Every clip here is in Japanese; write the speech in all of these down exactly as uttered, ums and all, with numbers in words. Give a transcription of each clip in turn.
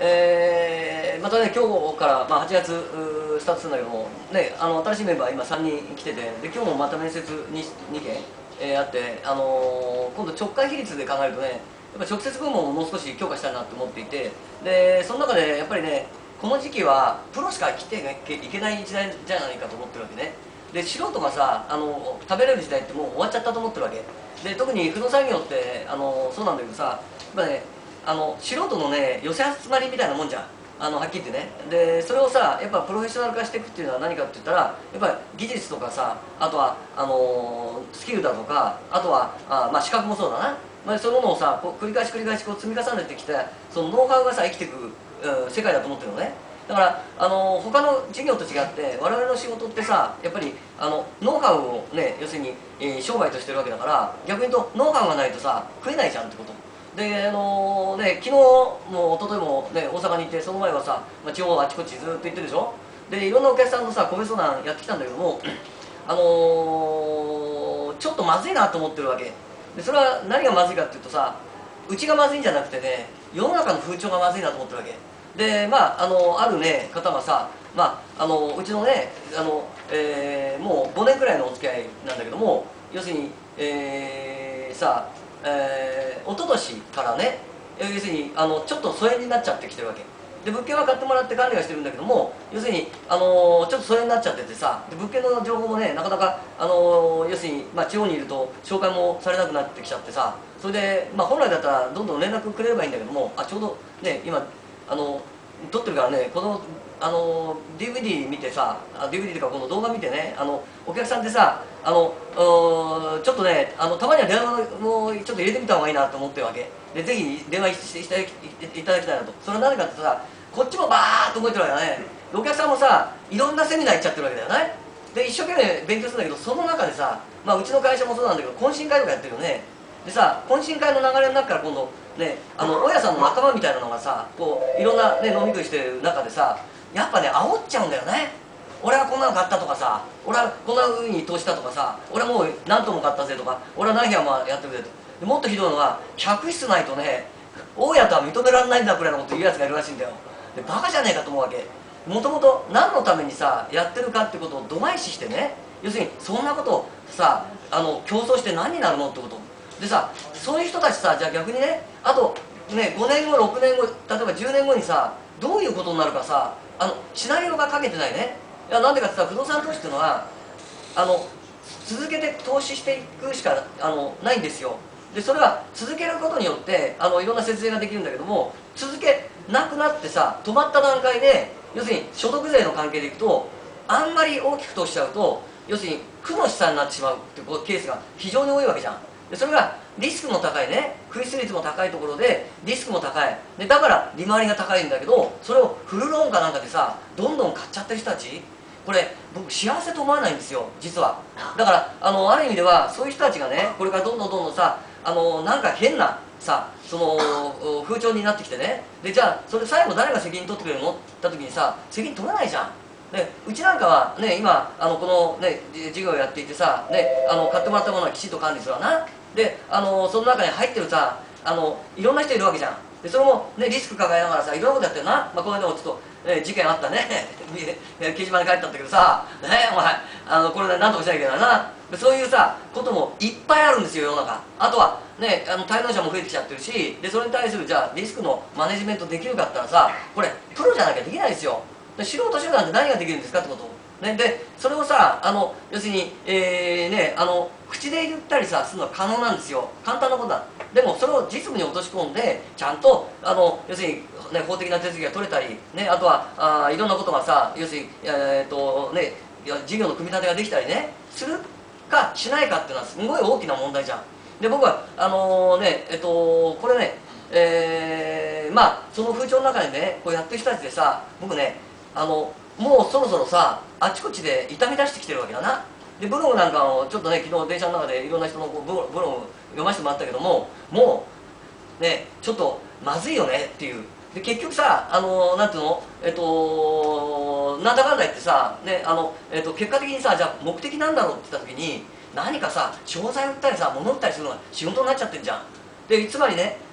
えー、またね、今日から、まあ、はちがつうースタートするんだけども、ね、あの新しいメンバー、今さんにん来てて、で今日もまた面接 2, にけん、えーあって、あのー今度、直会比率で考えるとね、やっぱ直接部門をもう少し強化したいなと思っていて、でその中でやっぱりね、この時期はプロしか来ていけない時代じゃないかと思ってるわけね。で素人がさあの食べれる時代ってもう終わっちゃったと思ってるわけで、特に不動産業ってあのそうなんだけどさ、やっぱね、あの素人のね寄せ集まりみたいなもんじゃん、あのはっきり言ってね。でそれをさやっぱプロフェッショナル化していくっていうのは何かって言ったら、やっぱり技術とかさ、あとはあのスキルだとか、あとはあ、まあ、資格もそうだな、まあ、そういうものをさこう繰り返し繰り返しこう積み重ねてきて、そのノウハウがさ生きていく、うん、世界だと思ってるのね。だからあの他の事業と違って我々の仕事ってさ、やっぱりあのノウハウをね、要するに、えー商売としてるわけだから、逆に言うとノウハウがないとさ食えないじゃんってことで、あのね、昨日も一昨日も、ね、大阪に行って、その前はさ、まあ、地方あちこちずっと行ってるでしょ。でいろんなお客さんのさ個別相談やってきたんだけども、あのーちょっとまずいなと思ってるわけで、それは何がまずいかっていうとさ、うちがまずいんじゃなくてね、世の中の風潮がまずいなと思ってるわけで、まああのあるね方がさ、まあ、あのうちのねあの、えーもうごねんくらいのお付き合いなんだけども、要するに、えーさえー、一昨年からね、要するにあのちょっと疎遠になっちゃってきてるわけで、物件は買ってもらって管理はしてるんだけども、要するにあのちょっと疎遠になっちゃっててさ、で物件の情報もねなかなかあの要するに、まあ、地方にいると紹介もされなくなってきちゃってさ、それで、まあ、本来だったらどんどん連絡くれればいいんだけども、あちょうどね今あの撮ってるからね、このあの ディーブイディー 見てさ、あ ディーブイディー というかこの動画見てね、あのお客さんってさ、あのうーちょっとね、あのたまには電話もちょっと入れてみた方がいいなと思ってるわけで、ぜひ電話していただきいただきたいなと。それは何かってさ、こっちもバーッと動いてるわけだね。お客さんもさいろんなセミナー行っちゃってるわけだよね。で一生懸命勉強するんだけど、その中でさ、まあ、うちの会社もそうなんだけど懇親会とかやってるよね。でさ懇親会の流れの中から今度ね、あの大家さんの仲間みたいなのがさこういろんな、ね、飲み食いしてる中でさ、やっぱね煽っちゃうんだよね。俺はこんなの買ったとかさ、俺はこんなふうに投資したとかさ、俺はもう何棟も買ったぜとか、俺は何部屋もやってくれと。でもっとひどいのは客室ないとね大家とは認められないんだくらいのこと言うやつがいるらしいんだよ。でバカじゃねえかと思うわけ。もともと何のためにさやってるかってことを度外視してね、要するにそんなことをさあの競争して何になるのってことでさ、そういう人たちさ、じゃあ逆にね、あとねごねんごろくねんご、例えばじゅうねんごにさどういうことになるかさ、あのシナリオが書けてないね。いやなんでかって言ったら、不動産投資っていうのはあの続けて投資していくしかあのないんですよ。でそれは続けることによってあのいろんな節税ができるんだけども、続けなくなってさ止まった段階で、要するに所得税の関係でいくと、あんまり大きく投資しちゃうと要するに負の資産になってしまうっていうケースが非常に多いわけじゃん。でそれがリスクも高いね、空室率も高いところでリスクも高いで、だから利回りが高いんだけど、それをフルローンかなんかでさどんどん買っちゃってる人たち、これ僕幸せと思わないんですよ実は。だからあのある意味ではそういう人たちがね、これからどんどんどんどんさあのなんか変なさその風潮になってきてね、でじゃあそれ最後誰が責任取ってくれるのって言った時にさ、責任取れないじゃん。でうちなんかはね今あのこのね事業をやっていてさ、ね、あの買ってもらったものはきちんと管理するわな。であのその中に入ってるさあのいろんな人いるわけじゃん。でそれも、ね、リスク抱えながらさいろんなことやってるな、まあ、この間もちょっと、ね、事件あったね掲示板に書いてあったけどさ、ね、お前あのこれで何とかしなきゃいけないな。でそういうさこともいっぱいあるんですよ世の中。あとはねあの滞納者も増えてきちゃってるし、でそれに対するじゃあリスクのマネジメントできるかって言ったらさ、これプロじゃなきゃできないですよ。で素人集団で何ができるんですかってこと、ね、でそれをさあの要するに、えーね、あの口で言ったりさするのは可能なんですよ、簡単なことだ。でもそれを実務に落とし込んでちゃんとあの要するに、ね、法的な手続きが取れたり、ね、あとはあいろんなことがさ要するに、えーっとね、事業の組み立てができたりねするかしないかっていうのはすごい大きな問題じゃん。で僕はあのー、ねえっとこれね、えー、まあその風潮の中でねこうやってる人たちでさ、僕ねあのもうそろそろさあちこちで痛み出してきてるわけだな。でブログなんかをちょっとね昨日電車の中でいろんな人のブロブログ読ませてもらったけども、もうねちょっとまずいよねっていう。で結局さあのなんていうのえっとなんだかんだ言ってさ、ねあのえっと、結果的にさじゃあ目的なんだろうって言った時に、何かさ商材売ったりさ物売ったりするのが仕事になっちゃってるじゃん。でつまりね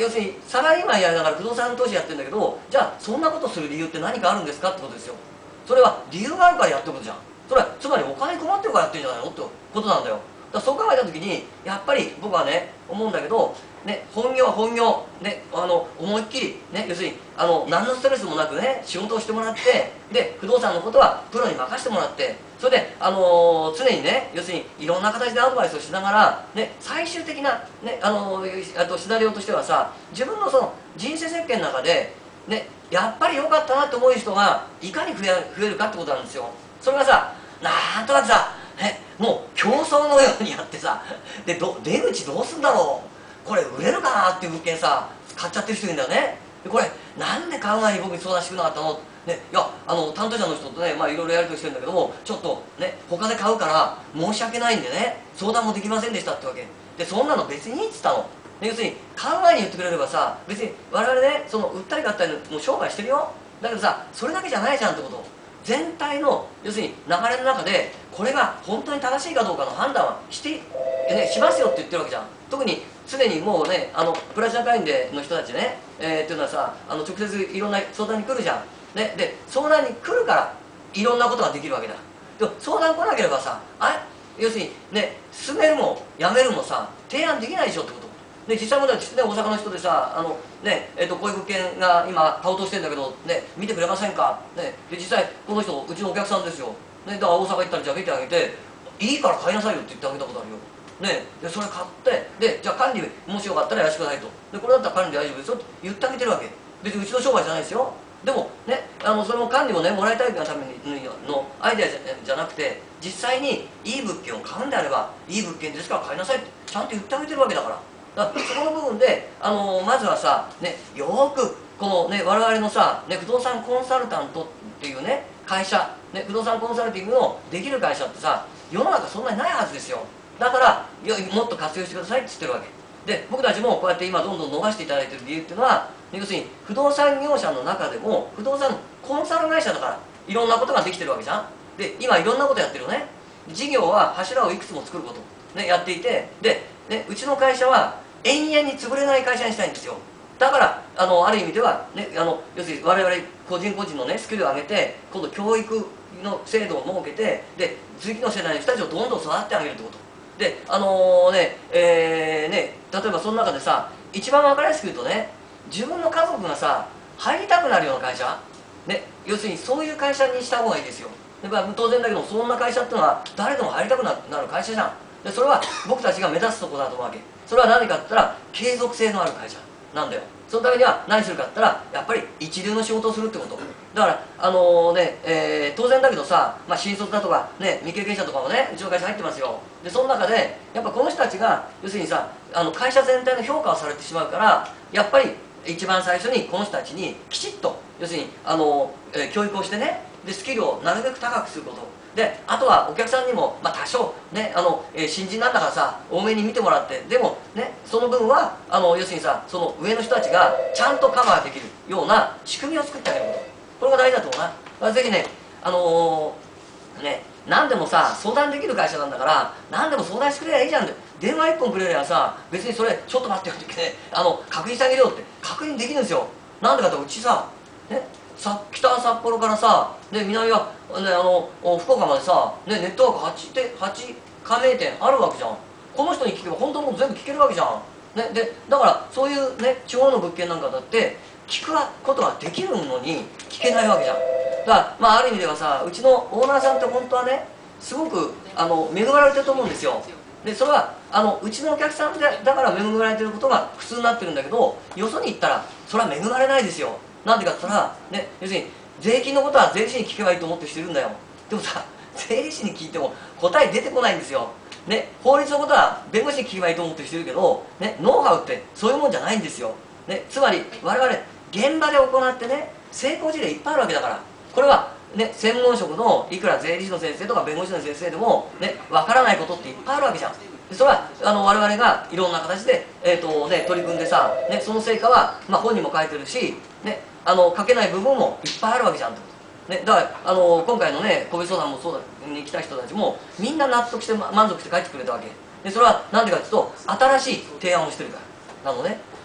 要するにサラリーマンやりながら不動産投資やってるんだけど、じゃあそんなことする理由って何かあるんですかってことですよ。それは理由があるからやってることじゃん。それはつまりお金困ってるからやってるんじゃないのってことなんだよ。だからそう考えた時にやっぱり僕はね思うんだけど、ね、本業は本業、ね、あの思いっきり、ね、要するにあの何のストレスもなくね仕事をしてもらって、で不動産のことはプロに任せてもらって、それで、あのー常にね要するにいろんな形でアドバイスをしながら、ね、最終的な、ねあのーあとシナリオとしてはさ、自分のその人生設計の中で、ね、やっぱり良かったなって思う人がいかに増え増えるかってことなんですよ。それがさ、なんとなくさ、ね、もう競争のようにやってさ、でど出口どうすんだろう、これ売れるかなっていう物件さ買っちゃってる人いるんだよね。でこれなんで買う前に僕に相談してくれなかったの、ね、いやあの担当者の人とね、まあ、いろいろやりとりしてるんだけども、ちょっとね他で買うから申し訳ないんでね相談もできませんでしたってわけで、そんなの別にいいっつったの。で要するに買う前に言ってくれればさ、別に我々ねその売ったり買ったりもう商売してるよ。だけどさ、それだけじゃないじゃんってこと。全体の要するに流れの中でこれが本当に正しいかどうかの判断はして、ね、しますよって言ってるわけじゃん。特に常にもうねあのプラチナ会員での人たちね、えー、っていうのはさ、あの直接いろんな相談に来るじゃん、ね、で相談に来るからいろんなことができるわけだ。でも相談来なければさ、あ要するにね進めるもやめるもさ提案できないでしょってことで、実際問題は、ね、大阪の人でさ、あの、ねえー、とこういう物件が今買おうとしてるんだけど、ね、見てくれませんか、ね、で実際この人うちのお客さんですよ、ね、だから大阪行ったらじゃあ見てあげていいから買いなさいよって言ってあげたことあるよ。ね、でそれ買ってでじゃあ管理もしよかったらやらせてくださいと、でこれだったら管理大丈夫ですよって言ってあげてるわけ。別にうちの商売じゃないですよ。でもねあのそれも管理もねもらいたいがためにのアイデアじゃじゃなくて、実際にいい物件を買うんであればいい物件ですから買いなさいってちゃんと言ってあげてるわけだから。だからそこの部分で、あのまずはさ、ね、よーくこの、ね、我々のさ、ね、不動産コンサルタントっていうね会社、ね、不動産コンサルティングのできる会社ってさ世の中そんなにないはずですよ。だからよもっと活用してくださいって言ってるわけで、僕たちもこうやって今どんどん伸ばしていただいてる理由っていうのは、要するに不動産業者の中でも不動産コンサル会社だからいろんなことができてるわけじゃん。で今いろんなことやってるよね。事業は柱をいくつも作ること、ね、やっていて、で、ね、うちの会社は延々に潰れない会社にしたいんですよ。だからあのある意味では、ね、あの要するに我々個人個人の、ね、スキルを上げて今度教育の制度を設けて、で次の世代の人たちをどんどん育ってあげるってことで、あのー、ねえー、ね例えばその中でさ一番分かりやすく言うとね、自分の家族がさ入りたくなるような会社、ね、要するにそういう会社にした方がいいですよ。やっぱ当然だけどそんな会社っていうのは誰でも入りたくなる会社じゃん。でそれは僕たちが目指すところだと思うわけ。それは何かって言ったら継続性のある会社なんだよ。そのためには何するかって言ったらやっぱり一流の仕事をするってこと。だからあのー、ね、えー、当然だけどさ、まあ、新卒だとか、ね、未経験者とかもねうちの会社入ってますよ。でその中でやっぱこの人たちが要するにさあの会社全体の評価をされてしまうから、やっぱり一番最初にこの人たちにきちっと要するにあの、えー、教育をしてね、でスキルをなるべく高くすることで、あとはお客さんにも、まあ、多少ねあの、えー、新人なんだからさ多めに見てもらって、でもねその分はあの要するにさその上の人たちがちゃんとカバーできるような仕組みを作ってあげること、これが大事だと思うな。まあ、ぜひねあのー、ね何でもさ相談できる会社なんだから何でも相談してくれりゃいいじゃんって、電話一本くれりゃさ別にそれちょっと待ってよって言ってねあの確認してあげるよって確認できるんですよ。なんでかってうちさ、ね、さ北は札幌からさ、ね、南は、ね、あの福岡までさ、ね、ネットワーク はち, てはち加盟店あるわけじゃん。この人に聞けば本当もう全部聞けるわけじゃん、ね、でだからそういうね地方の物件なんかだって聞くことができるのに聞けないわけじゃん。だからまあある意味ではさうちのオーナーさんって本当はねすごくあの恵まれてると思うんですよ。でそれはあのうちのお客さんでだから恵まれてることが普通になってるんだけど、よそに行ったらそれは恵まれないですよ。なんでかって言ったら、ね、要するに税金のことは税理士に聞けばいいと思ってる人いるんだよ。でもさ税理士に聞いても答え出てこないんですよ、ね、法律のことは弁護士に聞けばいいと思ってる人いるけど、ね、ノウハウってそういうもんじゃないんですよ、ね、つまり我々現場で行ってね成功事例いっぱいあるわけだから、これはね、専門職のいくら税理士の先生とか弁護士の先生でも、ね、分からないことっていっぱいあるわけじゃん。でそれはあの我々がいろんな形で、えーとね、取り組んでさ、ね、その成果は、まあ、本にも書いてるし、ね、あの書けない部分もいっぱいあるわけじゃんってこと、ね、だからあの今回のね個別相談もそうだに来た人たちもみんな納得して満足して帰ってくれたわけで、それは何でかっていうと新しい提案をしてるからなのね。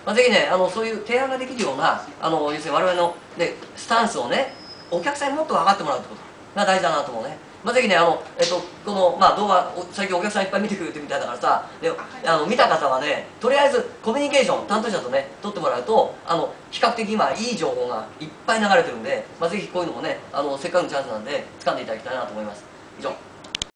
まあ、ぜひねあのそういう提案ができるようなあの要するに我々の、ね、スタンスをねお客さんにもっと分かってもらうってことが大事だなと思うね。まあ、ぜひねあの、えっと、この、まあ、動画最近お客さんいっぱい見てくれてるみたいだからさであの見た方はねとりあえずコミュニケーション担当者とね取ってもらうとあの比較的今いい情報がいっぱい流れてるんで、まあ、ぜひこういうのもねあのせっかくのチャンスなんで掴んでいただきたいなと思います。以上。